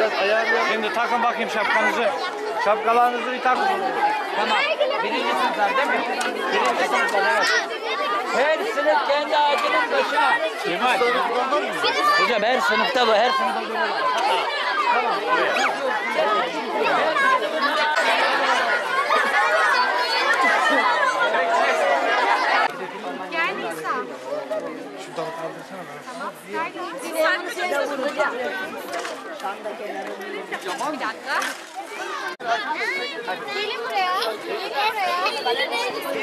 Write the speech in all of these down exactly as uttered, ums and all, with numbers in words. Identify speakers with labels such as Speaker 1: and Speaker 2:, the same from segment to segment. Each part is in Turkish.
Speaker 1: Biraz ayarlayalım. Şimdi takın bakayım şapkanızı. Şapkalarınızı bir takın.
Speaker 2: Tamam. Birinci sınıflar değil mi? Birinci sınıflar evet. Her sınıf kendi ağacının başına.
Speaker 1: Kemal.
Speaker 2: Hocam her sınıfta bu. Her sınıfta bu.
Speaker 1: Tamam.
Speaker 3: Gel Nisa.
Speaker 1: Şu dalı kaldırsana.
Speaker 3: Tamam. Gel. Sen bir dakika. Bir dakika. Gelin buraya. Gelin buraya.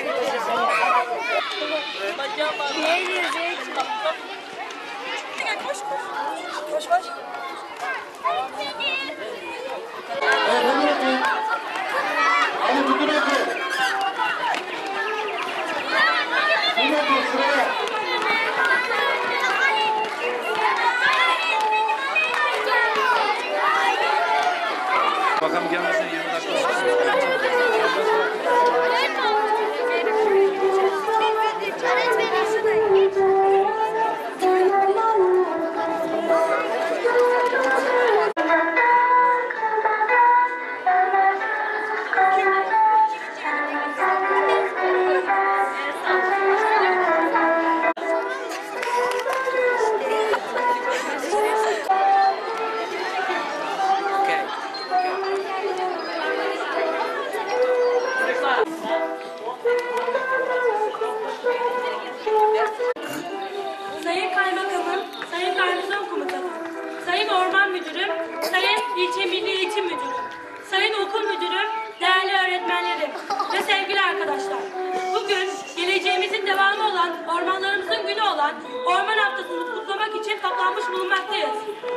Speaker 3: Neye girecek? Koş koş. Koş koş.
Speaker 1: Bakalım gelmezsen yirmi dakika.
Speaker 4: Sayın Kaymakamım, Sayın Garnizon Komutanım, Sayın Orman Müdürüm, Sayın İlçe Milli Eğitim Müdürüm, Sayın Okul Müdürüm, değerli öğretmenlerim ve sevgili arkadaşlar. Bugün geleceğimizin devamı olan, ormanlarımızın günü olan Orman Haftası'nı kutlamak için toplanmış bulunmaktayız.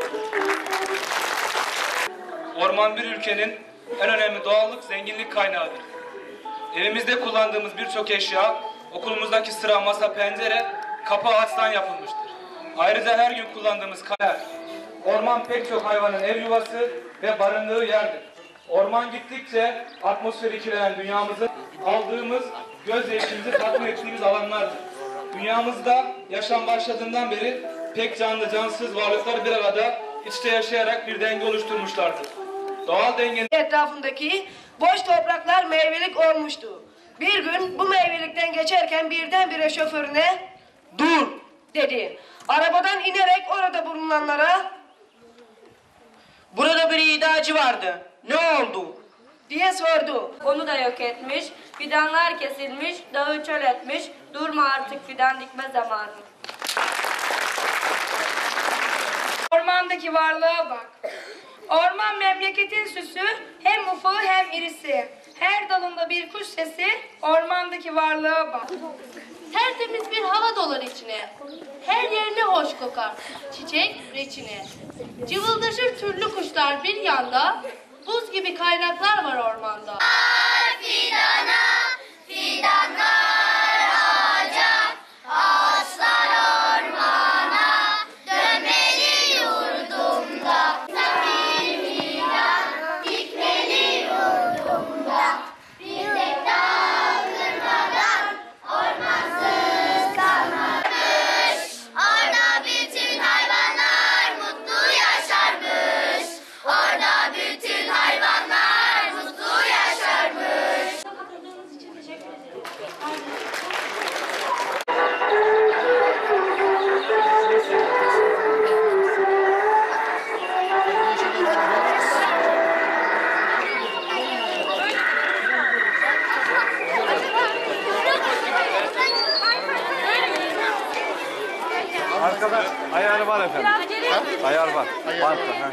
Speaker 5: Orman bir ülkenin en önemli doğallık, zenginlik kaynağıdır. Evimizde kullandığımız birçok eşya, okulumuzdaki sıra, masa, pencere, kapı ağaçtan yapılmıştır. Ayrıca her gün kullandığımız kaner. Orman pek çok hayvanın ev yuvası ve barındığı yerdir. Orman gittikçe atmosferi kirlenen dünyamızı aldığımız, göz zevkimizi tatmin ettiğimiz alanlardır. Dünyamızda yaşam başladığından beri pek canlı cansız varlıklar bir arada iç içe yaşayarak bir denge oluşturmuşlardır. Doğal dengenin
Speaker 6: etrafındaki boş topraklar meyvelik olmuştu. Bir gün bu meyvelikten geçerken birdenbire şoförüne "Dur!" dedi. Arabadan inerek orada bulunanlara
Speaker 7: "Burada bir iddiacı vardı. Ne oldu?"
Speaker 6: diye sordu.
Speaker 4: Onu da yok etmiş, fidanlar kesilmiş, dağı çöl etmiş, durma artık fidan dikme zamanı. Ormandaki varlığa bak. Orman memleketin süsü, hem ufağı hem irisi. Her dalında bir kuş sesi, ormandaki varlığa bak.
Speaker 3: Tertemiz bir hava dolar içine. Her yerine hoş kokar. Çiçek reçine. Cıvıldaşır türlü kuşlar bir yanda. Buz gibi kaynaklar var ormanda.
Speaker 8: Fidana, fidanlar ağaca, ağaçlar ormana, dönmeli yurdumda. Bir fidan dikmeli yurdumda. Bir tek dal kırmadan ormansız kalmamış. Orada bütün hayvanlar mutlu yaşarmış. Orada bütün hayvanlar mutlu yaşarmış.
Speaker 4: Katıldığınız için teşekkür ederim.
Speaker 1: Arkada ayarı var efendim. Ha? Ayar var. Var da. Ha.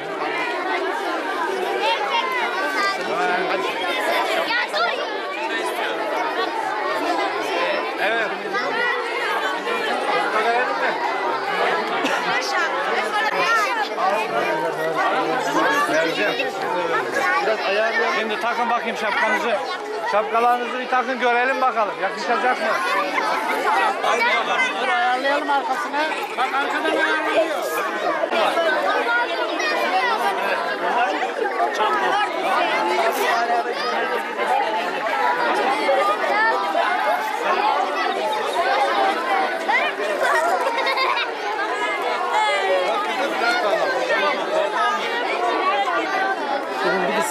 Speaker 1: Evet. Bu kadar verelim mi? Vereceğim. Biraz ayarlayalım. Şimdi takın bakayım şapkanızı. Şapkalarınızı bir takın görelim bakalım. Yakışacak mı? Haydi bakalım.
Speaker 7: Dur ayarlayalım arkasına. Bak arkadan ayarlanıyor.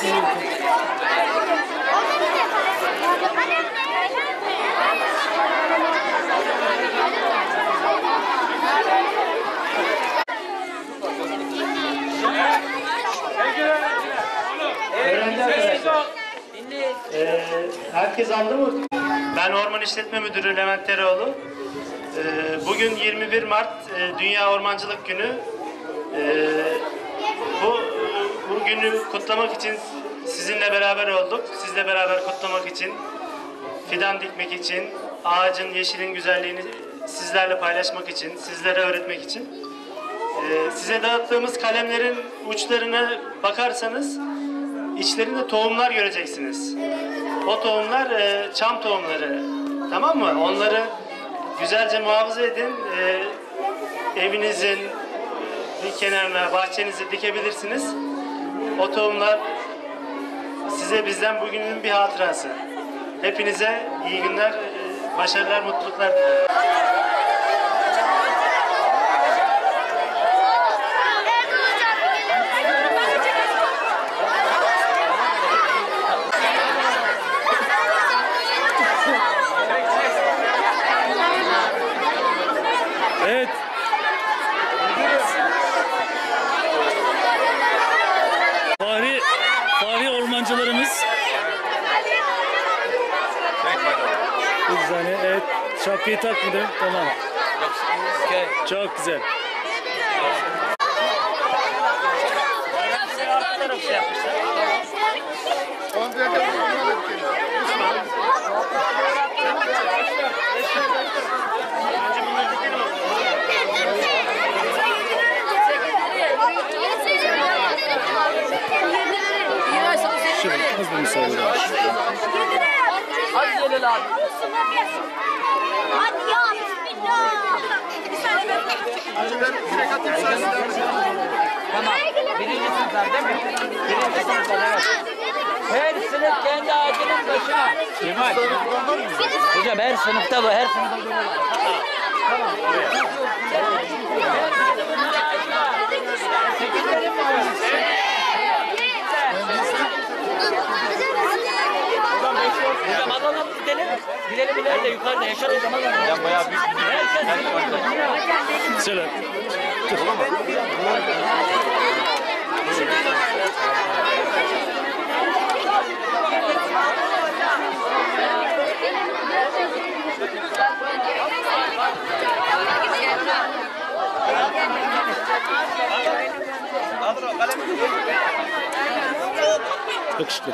Speaker 9: Ee, herkes aldı mı? Ben Orman İşletme Müdürü Levent Teroğlu. Ee, bugün yirmi bir Mart e, Dünya Ormancılık Günü. Ee, bu, bu günü kutlamak için sizinle beraber olduk. Sizle beraber kutlamak için, fidan dikmek için, ağacın, yeşilin güzelliğini sizlerle paylaşmak için, sizlere öğretmek için. Ee, size dağıttığımız kalemlerin uçlarına bakarsanız içlerinde tohumlar göreceksiniz. O tohumlar e, çam tohumları. Tamam mı? Onları güzelce muhafaza edin. E, evinizin bir kenarına, bahçenize dikebilirsiniz. O tohumlar size bizden bugünün bir hatırası. Hepinize iyi günler, e, başarılar, mutluluklar diliyorum.
Speaker 1: Evet. Fahri, Fahri ormancılarımız. Bir saniye, evet. Şapkayı tak müdürüm, tamam. Çok güzel. Şimdi az bir müsaade var.
Speaker 2: Hadi Celal abi.
Speaker 8: Hadi ya bismillah.
Speaker 2: Tamam. Birinci sınıflar değil mi? Birinci sınıflar evet. Her sınıf kendi ağacının başına. Kemal. Hocam her sınıfta bu. Her sınıfta bu. Tamam. Sekizlerin var. Hocam alalım gidelim. Gidelim ileride yukarıda Yaşar hocam alalım. Ya bayağı büyük. Herkes.
Speaker 1: Selam. Yakışıklı.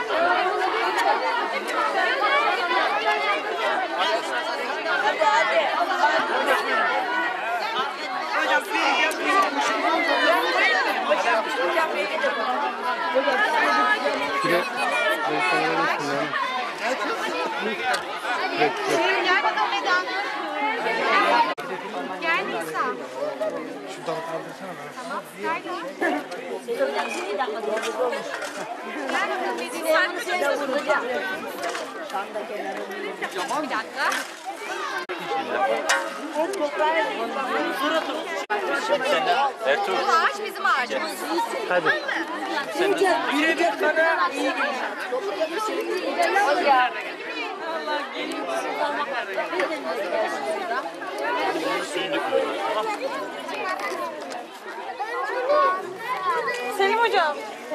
Speaker 2: Hadi hadi. Hocam
Speaker 8: Gel bakalım Eda. Gel Nisa. Şuradan kaldırsana. Tamam. Gel. Gel bakalım Eda. Sen mi vuracağım? Bir dakika.
Speaker 1: Ertuğrul.
Speaker 8: Bu ağaç bizim ağacımız.
Speaker 1: Hadi.
Speaker 2: birebir kadar iyi
Speaker 4: Selim hocam.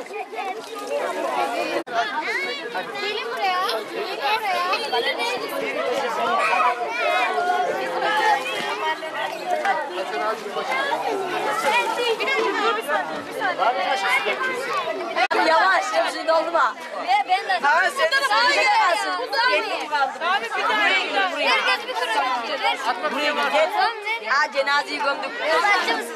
Speaker 8: Gelin buraya. Gelin buraya.
Speaker 6: Yavaş, hepsini doldurma.
Speaker 8: Ve ben de.
Speaker 6: Ha, sen de
Speaker 8: Hayır.
Speaker 6: sen de.
Speaker 8: Buradan mı?
Speaker 4: Abi bir tane gidelim.
Speaker 8: Herkes bir tura götürür.
Speaker 6: Buraya gel. Ha, cenazeyi gömdük.
Speaker 8: Kaçın mısın?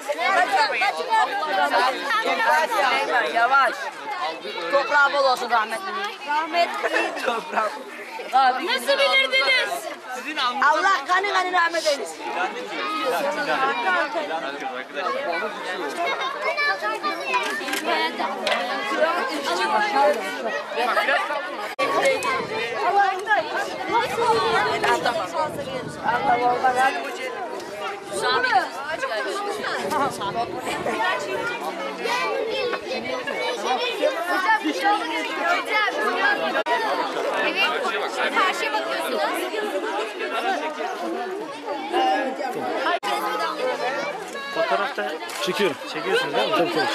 Speaker 6: Süleyman, yavaş. Toprağı bol olsun rahmetli.
Speaker 8: Rahmetli.
Speaker 6: Toprağı.
Speaker 8: Nasıl bilirdiniz?
Speaker 6: Allah kanı kanı rahmet eylesin.
Speaker 8: Hocam Karşıya bakıyorsunuz.
Speaker 9: Fotoğrafta çekiyorum. Çekiyorsunuz değil mi? Tabii tabii.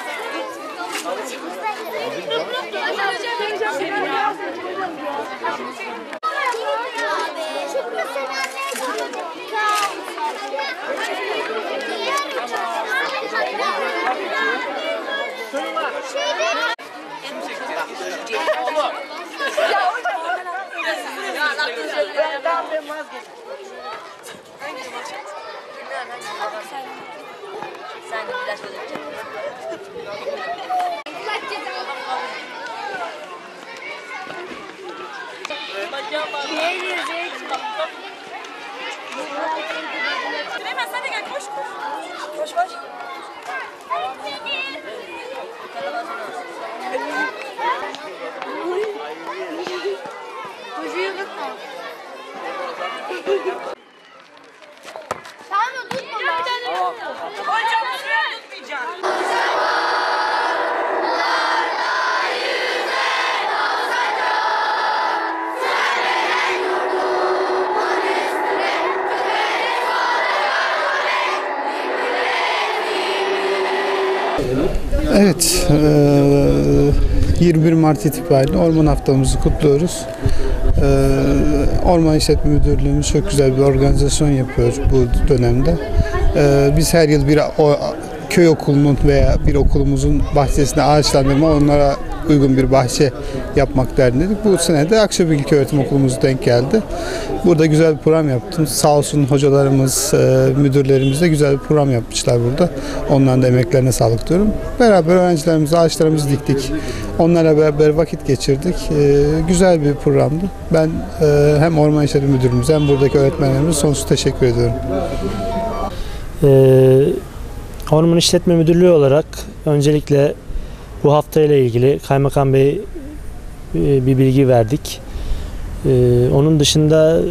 Speaker 8: Sen de biraz
Speaker 4: Süleyman sen de gel koş koş. Koş koş.
Speaker 8: Tamam tutma.
Speaker 4: Hocam şuraya tutmayacağım.
Speaker 10: Evet, yirmi bir Mart itibariyle Orman Haftamızı kutluyoruz. Orman İşletme Müdürlüğümüz çok güzel bir organizasyon yapıyor bu dönemde. Biz her yıl bir köy okulunun veya bir okulumuzun bahçesine ağaçlandırma, onlara uygun bir bahçe yapmak derdindedik. Bu sene de Akçabi İlköğretim Okulumuz denk geldi. Burada güzel bir program yaptım. Sağ olsun hocalarımız, müdürlerimiz de güzel bir program yapmışlar burada. Onların da emeklerine sağlık diyorum. Beraber öğrencilerimize ağaçlarımızı diktik. Onlarla beraber vakit geçirdik. Güzel bir programdı. Ben hem Orman İşletme Müdürümüze hem buradaki öğretmenlerimize sonsuz teşekkür ediyorum.
Speaker 11: Ee, Orman İşletme Müdürlüğü olarak öncelikle bu hafta ile ilgili Kaymakam Bey bir bilgi verdik. Ee, onun dışında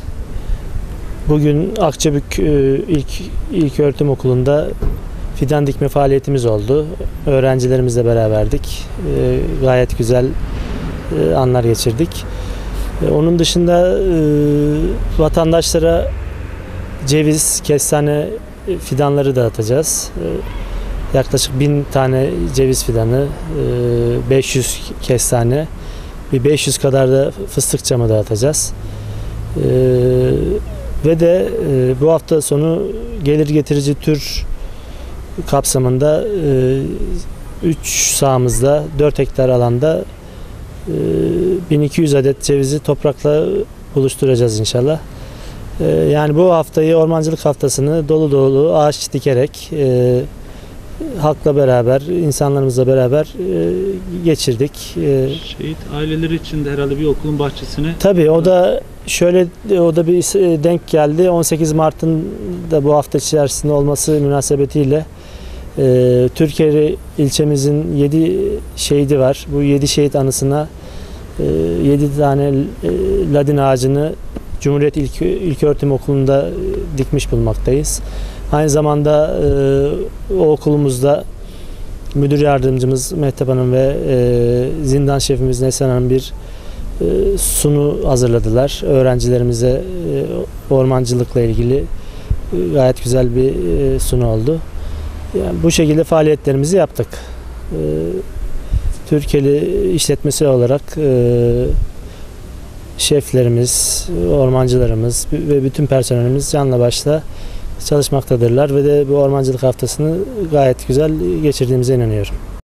Speaker 11: bugün Akçabük İlk İlköğretim Okulu'nda fidan dikme faaliyetimiz oldu. Öğrencilerimizle beraberdik. Ee, gayet güzel e, anlar geçirdik. Ee, onun dışında e, vatandaşlara ceviz, kestane fidanları dağıtacağız. Yaklaşık bin tane ceviz fidanı, beş yüz kestane, bir beş yüz kadar da fıstık çamı dağıtacağız. Ve de bu hafta sonu gelir getirici tür kapsamında üç sahamızda dört hektar alanda bin iki yüz adet cevizi toprakla buluşturacağız inşallah. Yani bu haftayı, ormancılık haftasını dolu dolu ağaç dikerek e, halkla beraber, insanlarımızla beraber e, geçirdik. E,
Speaker 12: Şehit aileleri için de herhalde bir okulun bahçesine.
Speaker 11: Tabii o da şöyle, o da bir denk geldi. on sekiz Mart'ın da bu hafta içerisinde olması münasebetiyle e, Türkiye ilçemizin yedi şehidi var. Bu yedi şehit anısına e, yedi tane e, ladin ağacını Cumhuriyet İlk, İlköğretim Okulu'nda dikmiş bulunmaktayız. Aynı zamanda e, o okulumuzda müdür yardımcımız Mehtap Hanım ve e, zindan şefimiz Neslihan Hanım bir e, sunu hazırladılar. Öğrencilerimize e, ormancılıkla ilgili e, gayet güzel bir e, sunu oldu. Yani bu şekilde faaliyetlerimizi yaptık. E, Türkiye'li işletmesi olarak e, şeflerimiz, ormancılarımız ve bütün personelimiz canla başla çalışmaktadırlar ve de bu ormancılık haftasını gayet güzel geçirdiğimize inanıyorum.